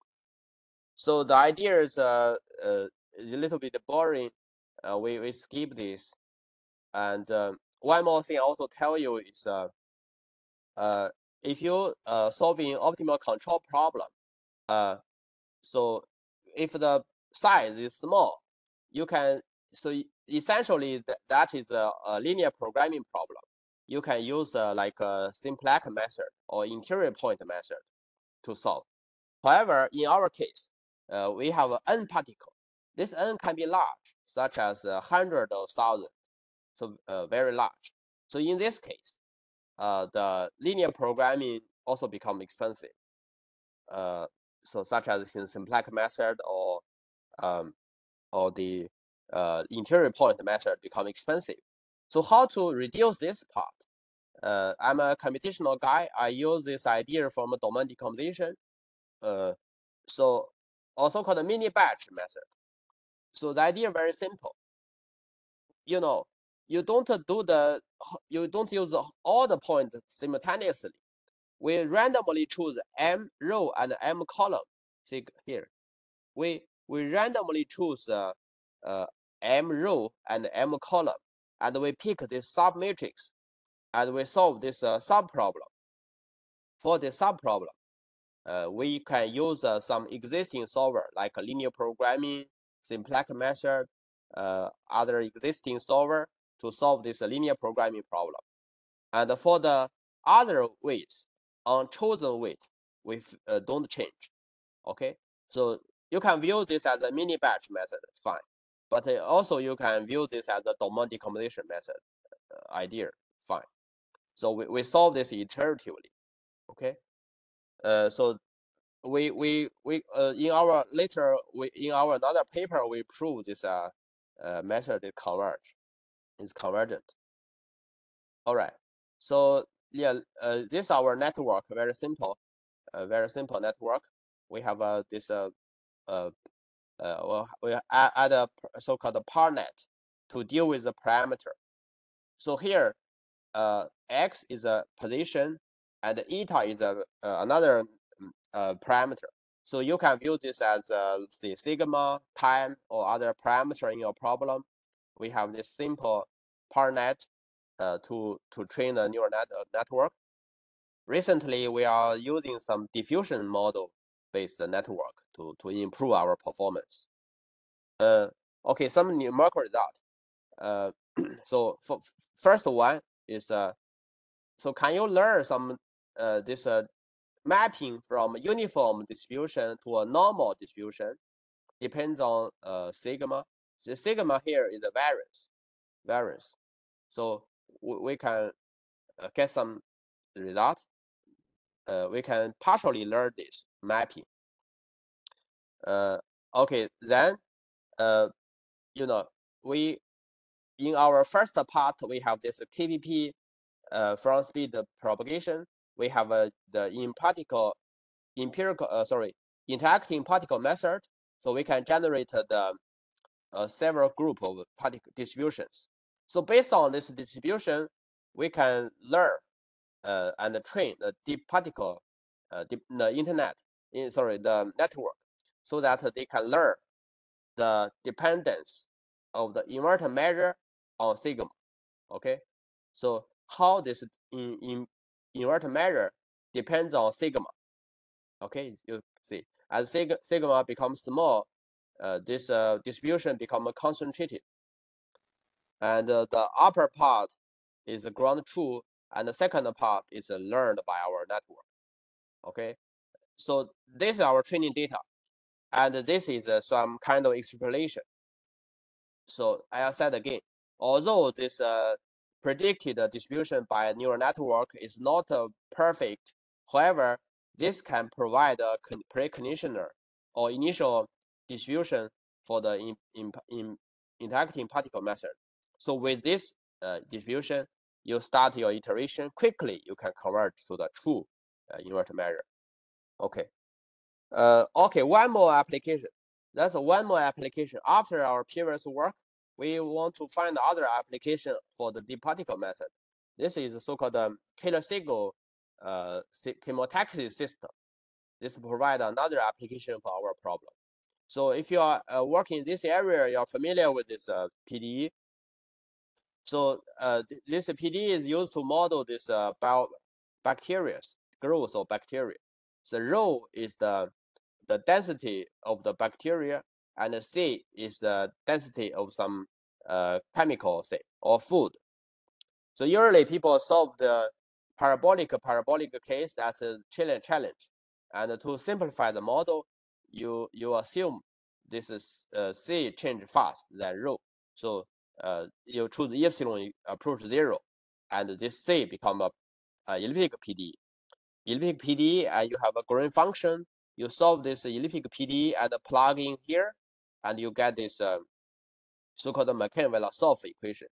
So the idea is uh, uh, is a little bit boring. Uh, we, we skip this. And um, one more thing I also tell you is uh, uh, if you uh, solving optimal control problem, uh, so if the size is small, you can, so essentially th that is a, a linear programming problem. You can use uh, like a simplex method or interior point method to solve. However, in our case, uh, we have an n particle. This n can be large, such as a hundred or thousand, so uh, very large. So in this case, uh, the linear programming also become expensive. Uh, so such as in simplex method or um, or the uh, interior point method become expensive. So how to reduce this part? uh, I'm a computational guy. I use this idea from a domain decomposition. Uh, so also called a mini batch method. So the idea very simple. You know, you don't do the, you don't use all the points simultaneously. We randomly choose m row and m column. See here, we we randomly choose uh, uh, m row and m column, and we pick this sub matrix, and we solve this uh, sub problem. For the sub problem, uh, we can use uh, some existing solver like linear programming, simplex method, uh, other existing solver to solve this linear programming problem. And for the other weights, on chosen weight, we uh, don't change. Okay, so you can view this as a mini batch method, fine. But uh, also you can view this as a domain decomposition method uh, idea, fine. So we, we solve this iteratively. Okay, uh, so we we we uh, in our later we in our another paper we prove this uh, uh method is converge, is convergent. All right, so yeah, uh, this our network very simple, uh, very simple network. We have uh, this uh, uh, uh well, we add, add a so-called parnet to deal with the parameter. So here, uh, x is a position, and eta is a uh, another uh, parameter. So you can view this as uh, the sigma, time, or other parameter in your problem. We have this simple parnet uh, to to train a neural net uh, network. Recently, we are using some diffusion model based network to to improve our performance. Uh, okay, some numerical result. Uh, so for first one is uh, so can you learn some uh, this uh, mapping from uniform distribution to a normal distribution? Depends on uh, sigma. The sigma here is the variance, variance. So we can uh, get some result. Uh, we can partially learn this mapping. Uh, okay, then uh, you know we in our first part we have this K P P uh, from speed propagation. We have uh, the in particle empirical uh, sorry interacting particle method. So we can generate the uh, several group of particle distributions. So based on this distribution, we can learn uh, and train the deep particle, uh, deep, the internet, in, sorry, the network, so that they can learn the dependence of the inverter measure on sigma. Okay, so how this in, in inverter measure depends on sigma. Okay, you see, as sig sigma becomes small, uh, this uh, distribution becomes concentrated. And uh, the upper part is ground truth, and the second part is uh, learned by our network. Okay, so this is our training data, and this is uh, some kind of extrapolation. So I said again, although this uh, predicted distribution by a neural network is not uh, perfect, however, this can provide a preconditioner or initial distribution for the in, in, in interacting particle method. So with this uh, distribution, you start your iteration quickly. You can converge to the true uh, inverter measure. Okay. Uh, okay, one more application. That's one more application. After our previous work, we want to find other application for the DeepParticle method. This is so-called um, Keller-Segel uh, chemotaxis system. This provides another application for our problem. So if you are uh, working in this area, you're familiar with this uh, P D E. So uh, this P D E is used to model this uh, bio bacteria, growth of bacteria. The rho is the the density of the bacteria, and the C is the density of some uh, chemical, say, or food. So usually people solve the parabolic parabolic case. That's a challenge. And to simplify the model, you you assume this is uh, C change fast than rho. So uh, you choose epsilon approach zero, and this C become a, a elliptic P D E. Elliptic P D E, and you have a growing function. You solve this elliptic P D E and plug in here, and you get this uh, so-called McCain-Vlasov equation.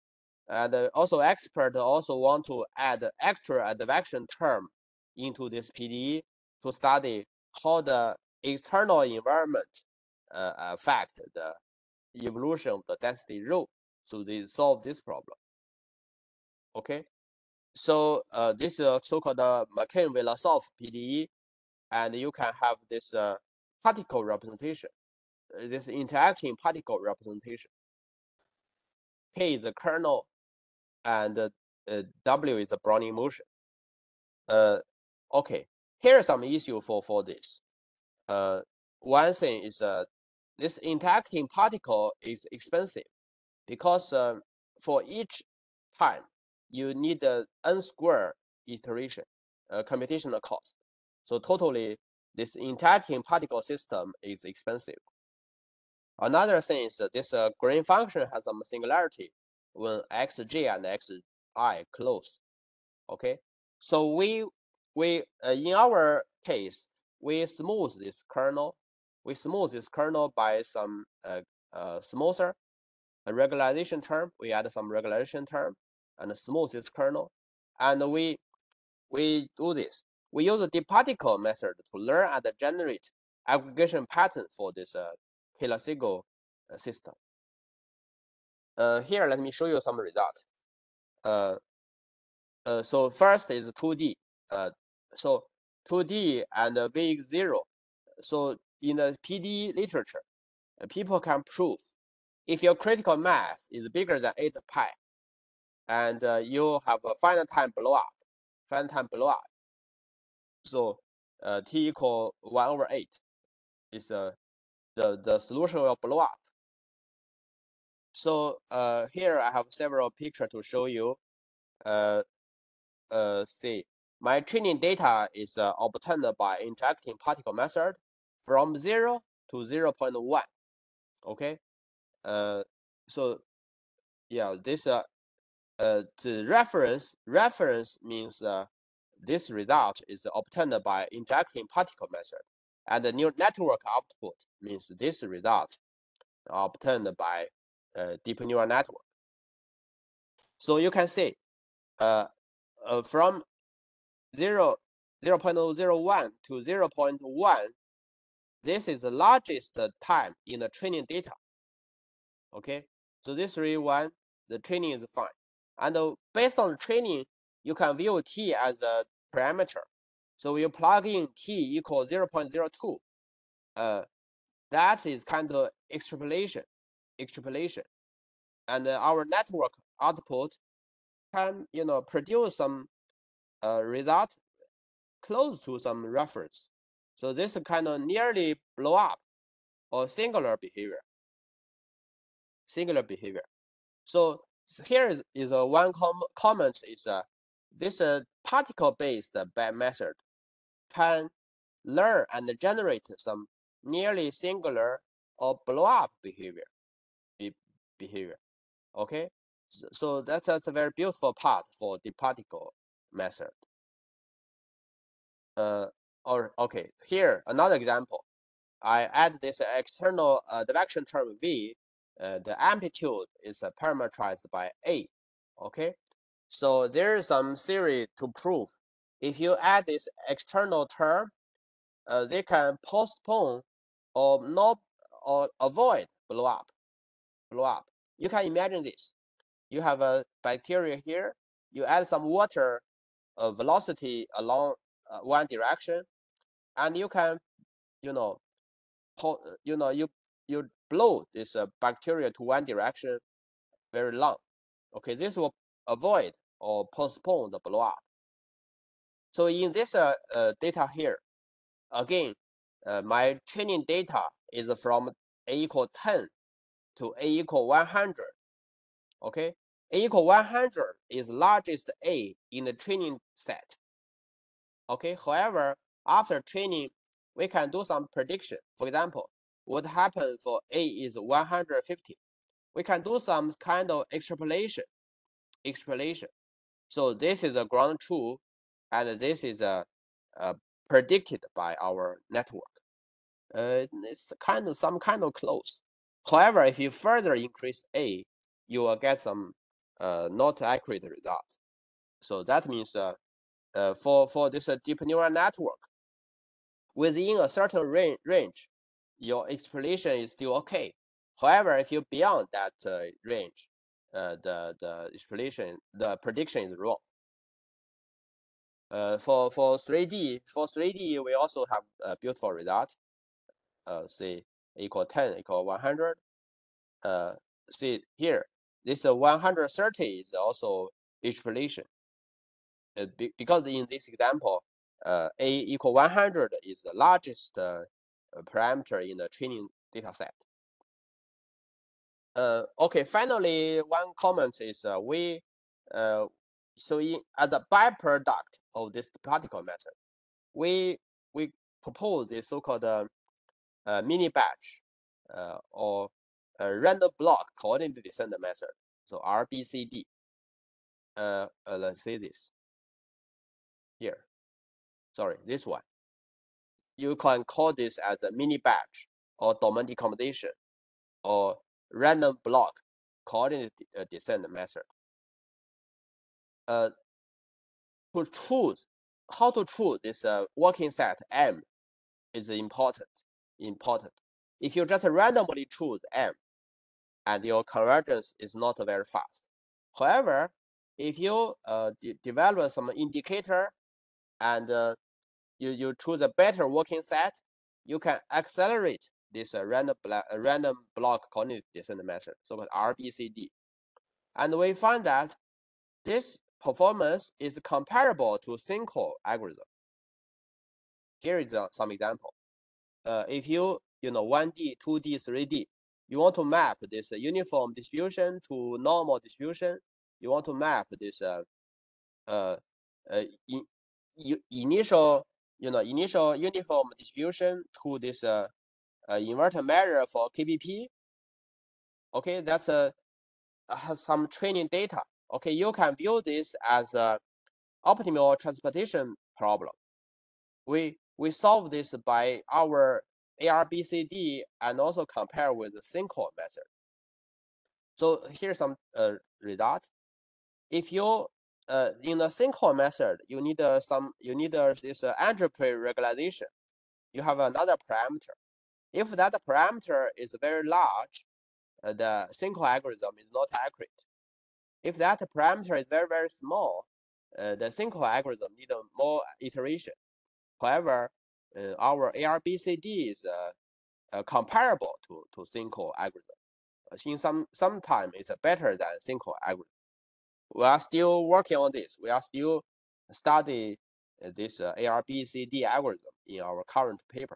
And uh, also expert also want to add extra advection term into this P D E to study how the external environment uh, affect the evolution of the density rho. So they solve this problem. Okay, so uh, this is a so-called uh, McCain-Vlasov P D E, and you can have this uh, particle representation, uh, this interacting particle representation. K is the kernel, and uh, uh, W is the Brownian motion. Uh, okay, here's some issue for for this. Uh, one thing is uh, this interacting particle is expensive because uh, for each time you need a n square iteration uh, computational cost. So totally, this interacting particle system is expensive. Another thing is that this uh, green function has some singularity when xj and xi close. Okay, so we we uh, in our case we smooth this kernel. We smooth this kernel by some uh, uh, smoother a regularization term. We add some regularization term and smooth this kernel, and we we do this. We use the DeepParticle method to learn and generate aggregation pattern for this uh, Keller-Segel uh, system. Uh, here, let me show you some results. Uh, uh, so first is two D. Uh, so two D and uh, V X zero. So in the P D E literature, uh, people can prove if your critical mass is bigger than eight pi, and uh, you have a final time blow up, final time blow up. So uh, T equal one over eight is uh, the, the solution will blow up. So uh, here I have several pictures to show you. Uh, uh, see, my training data is uh, obtained by interacting particle method from zero to zero point one. Okay, uh, so yeah, this uh, uh, the reference reference means uh, this result is obtained by interacting particle method, and the new network output means this result obtained by uh, deep neural network. So you can see uh, uh, from zero, zero point zero one to zero point one, this is the largest time in the training data. Okay, so this three one, the training is fine. And uh, based on the training, you can view t as a parameter. So you plug in t equals zero point zero two. Uh, that is kind of extrapolation, extrapolation. And uh, our network output can, you know, produce some uh, result close to some reference. So this kind of nearly blow up or singular behavior, singular behavior. So here is, is a one com comment is uh, this uh, particle-based method can learn and generate some nearly singular or blow-up behavior. Be behavior. Okay, so, so that's, that's a very beautiful part for the particle method. Uh, or okay, here another example. I add this external uh, advection term V. Uh, the amplitude is uh, parameterized by A. Okay, so there is some theory to prove if you add this external term, uh, they can postpone or not or avoid blow up. Blow up. You can imagine this. You have a bacteria here. You add some water uh, velocity along uh, one direction, and you can, you know, you know, you you blow this uh, bacteria to one direction very long. Okay, this will avoid or postpone the blow up. So in this uh, uh, data here, again, uh, my training data is from A equal ten to A equal one hundred. Okay, A equal one hundred is largest A in the training set. Okay, however, after training, we can do some prediction. For example, what happens for A is one hundred fifty. We can do some kind of extrapolation. Extrapolation. So this is a ground truth, and this is a, a predicted by our network. Uh, it's kind of some kind of close. However, if you further increase A, you will get some uh, not accurate result. So that means uh, uh, for, for this uh, deep neural network, within a certain range, range, your explanation is still okay. However, if you're beyond that uh, range, uh, the, the explanation, the prediction is wrong. Uh, for, for three D, for three D, we also have a beautiful result. Uh, say equal ten equal one hundred. Uh, see here, this uh, one hundred thirty is also explanation. Uh, be, because in this example, uh, a equal one hundred is the largest uh, parameter in the training data set. Uh, okay, finally, one comment is uh, we, uh, so in, as a byproduct of this particle method, we, we propose this so-called uh, uh, mini batch uh, or a random block coordinate descent method. So R B C D. Uh, uh, let's say this here. Sorry, this one. You can call this as a mini batch or domain decomposition or random block coordinate descent method. Uh, to choose how to choose this uh, working set M is important. Important. If you just randomly choose M, and your convergence is not very fast. However, if you uh, de develop some indicator and uh, you, you choose a better working set, you can accelerate this uh, random, uh, random block coordinate descent method, so-called R B C D. And we find that this performance is comparable to single algorithm. Here is uh, some example. Uh, if you, you know, one D, two D, three D, you want to map this uh, uniform distribution to normal distribution. You want to map this uh, uh, uh, in, initial, you know, initial uniform distribution to this uh, uh, inverted measure for K B P. Okay, that's a uh, has some training data. Okay, you can view this as a optimal transportation problem. We we solve this by our A R B C D and also compare with the single method. So here's some uh, result. If you uh, in the single method, you need uh, some you need uh, this uh, entropy regularization. You have another parameter. If that parameter is very large, uh, the single algorithm is not accurate. If that parameter is very very small, uh, the single algorithm need more iteration. However, uh, our A R B C D is uh, uh, comparable to, to single algorithm. In some sometime it's better than single algorithm. We are still working on this. We are still studying this uh, A R B C D algorithm in our current paper.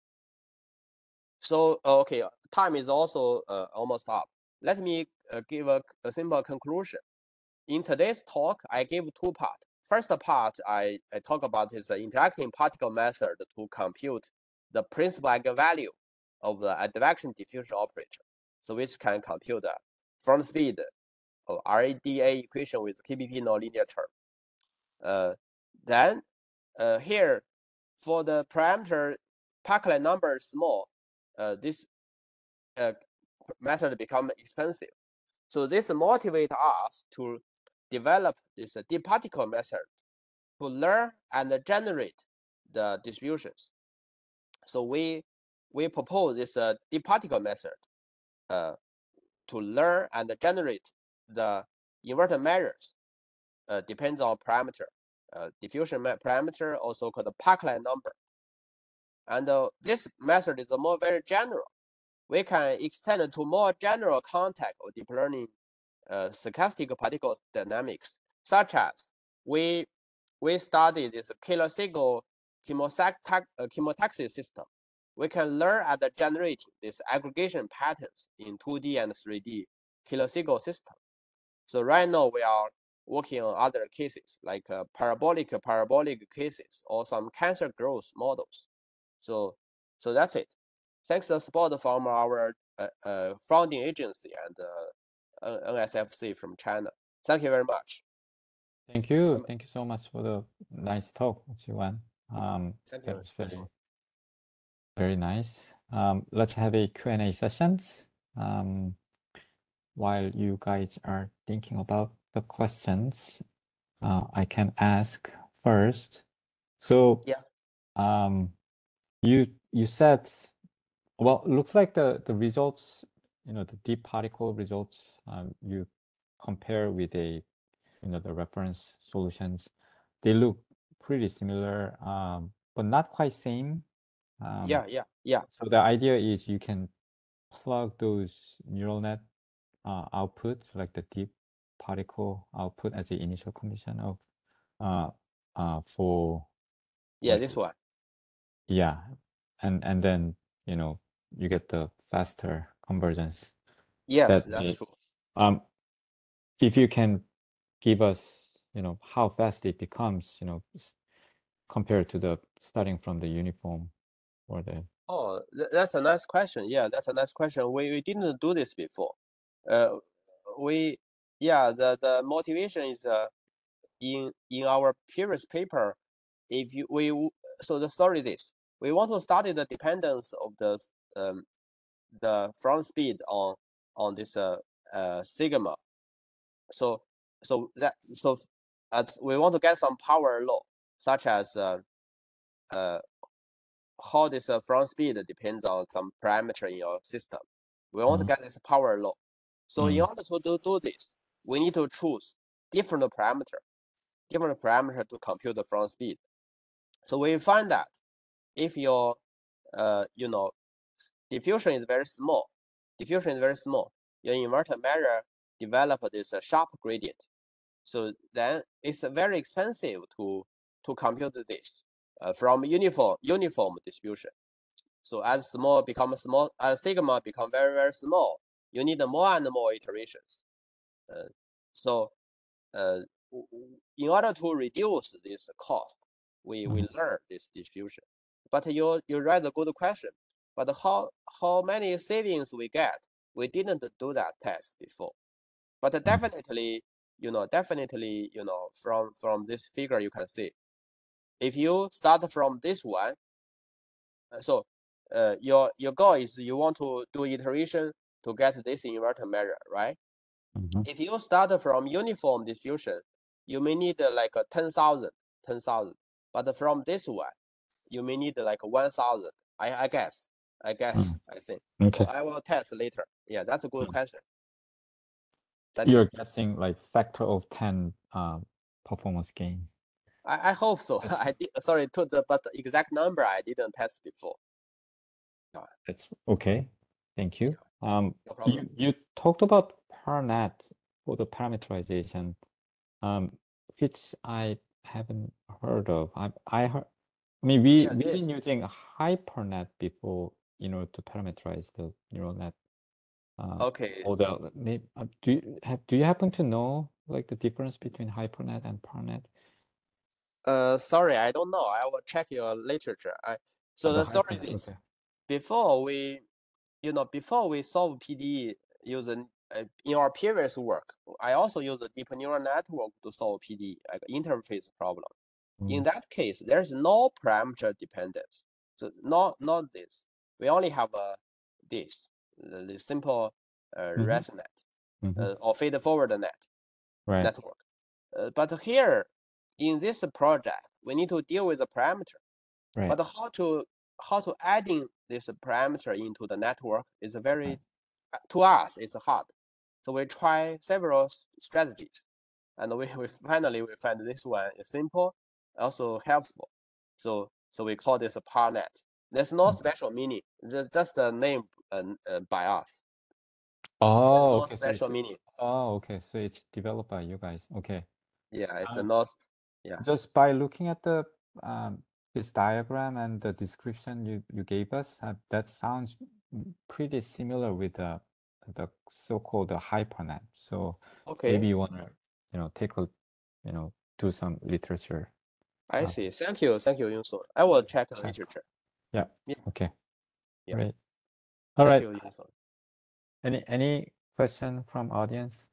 So okay, time is also uh, almost up. Let me uh, give a, a simple conclusion. In today's talk, I gave two parts. First part, I, I talk about this uh, interacting particle method to compute the principal eigenvalue of the advection-diffusion operator, so which can compute the front speed of R A D A equation with K B P nonlinear term. Uh, then uh, here, for the parameter Peclet number is small, uh, this uh, method become expensive. So this motivates us to develop this uh, DeepParticle method to learn and generate the distributions. So we we propose this uh, DeepParticle method uh, to learn and generate the inverted measures. Uh, depends on parameter, uh, diffusion parameter, also called the Peclet number. And uh, this method is a more very general. We can extend it to more general context of deep learning uh, stochastic particle dynamics, such as we we study this Keller-Segel chemotaxis system. We can learn at generating these aggregation patterns in two D and three D Keller-Segel system. So right now we are working on other cases like uh, parabolic parabolic cases or some cancer growth models. So so that's it. Thanks to support from our uh, uh, founding agency and uh, N S F C from China. Thank you very much. Thank you. Um, Thank you so much for the nice talk, Jiwan. Um, Thank that you. was very, very nice. Um, let's have a Q and A sessions. Um, while you guys are thinking about the questions, uh, I can ask first. So, Yeah. um, you you said, well, looks like the the results, you know, the deep particle results, um, you compare with a, you know, the reference solutions, they look pretty similar, um, but not quite same. Um, Yeah, yeah, yeah. So the idea is you can plug those neural net uh, output, like the deep particle output, as the initial condition of uh, uh, for Yeah, like, this one. yeah, and and then you know you get the faster convergence. Yes, That that's may, true. um, if you can give us, you know, how fast it becomes, you know, s- compared to the starting from the uniform or the. Oh, th that's a nice question. Yeah, that's a nice question. We we didn't do this before. Uh, we yeah, the the motivation is uh in in our previous paper. If you we w- so the story is this, we want to study the dependence of the um the front speed on on this uh uh sigma. So so that so as we want to get some power law, such as uh uh how this uh, front speed depends on some parameter in your system. We want to Mhm. get this power law. So in Mm. order to do, do this, we need to choose different parameter, different parameter to compute the front speed. So we find that if your uh you know diffusion is very small, diffusion is very small, your inverter measure develop this uh, sharp gradient. So then it's very expensive to to compute this uh, from uniform uniform distribution. So as small become small, as sigma become very, very small, you need more and more iterations. Uh, so uh, in order to reduce this cost, we, we Mhm. learn this distribution. But you, you raise a good question. But how, how many savings we get? We didn't do that test before. But Mm. definitely, you know, definitely, you know, from, from this figure, you can see, if you start from this one, so uh, your your goal is you want to do iteration to get this inverter measure, right? Mhm. If you start from uniform distribution, you may need uh, like a ten thousand, ten thousand. But from this one, you may need like one thousand. I, I guess. I guess. Mm. I think. So Okay. I will test later. Yeah, that's a good Mm. question. Thank you. You're guessing like factor of ten um, performance gain. I, I hope so. That's, I did. Sorry, to the but the exact number I didn't test before. Yeah, that's okay. Thank you. Um, no problem. you you talked about ParNet for the parameterization, um, which I haven't heard of. I I heard. I mean, we Yeah, we've been this. using HyperNet before, you know, to parameterize the neural net. Uh, Okay. model. Maybe, uh, do you have do you happen to know like the difference between HyperNet and ParNet? Uh, sorry, I don't know. I will check your literature. I so Uh, the the story HyperNet. is Okay. before we, you know, before we solve P D E using uh, in our previous work, I also use a deep neural network to solve P D E, like interface problem. In Mm. that case, there's no parameter dependence. So not not this. We only have a this the, the simple uh, Mm-hmm. ResNet Mm-hmm. uh, or feed forward net Right. network. Uh, but here in this project, we need to deal with the parameter. Right. But how to how to adding this parameter into the network is very Right. to us it's hard. So we try several strategies, and we, we finally we find this one is simple, also helpful. So so we call this a ParNet. There's no Mm. special meaning, just just the name uh, uh, by us. There's Oh, no okay. So it's special meaning. oh, okay. So it's developed by you guys. Okay. Yeah, it's a Um, not. Yeah. just by looking at the um this diagram and the description you you gave us, uh, that sounds pretty similar with the the so-called the HyperNet. So Okay. maybe you want to, you know, take a, you know, do some literature. I Um, see. Thank you. Thank you, Yunsun. I will check the check. literature. Yeah. Yeah. Okay. Yeah. Great. All Thank right. you, Yunsun. Any any question from audience?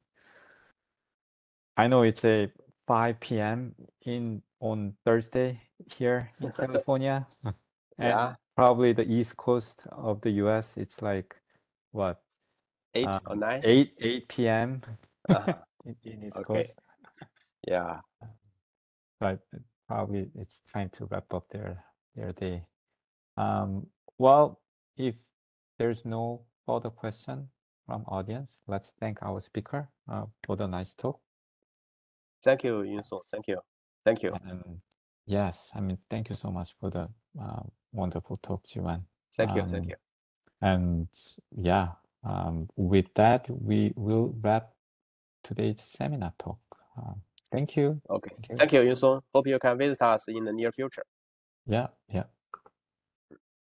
I know it's a five p m in on Thursday here in California, and Yeah. probably the East Coast of the U S. It's like what? eight um, or nine? eight eight p m Uh, in, in East okay. Coast. Yeah. But probably it's time to wrap up their their day. Um, well, if there's no further question from audience, let's thank our speaker uh, for the nice talk. Thank you, Yun-Sung. Thank you. Thank you. And yes, I mean, thank you so much for the uh, wonderful talk, Jiwan. Thank you. Um, Thank you. And yeah, um, with that, we will wrap today's seminar talk. Uh, thank you. Okay. Thank you. Thank you, Yun-Sung. Hope you can visit us in the near future. Yeah, yeah.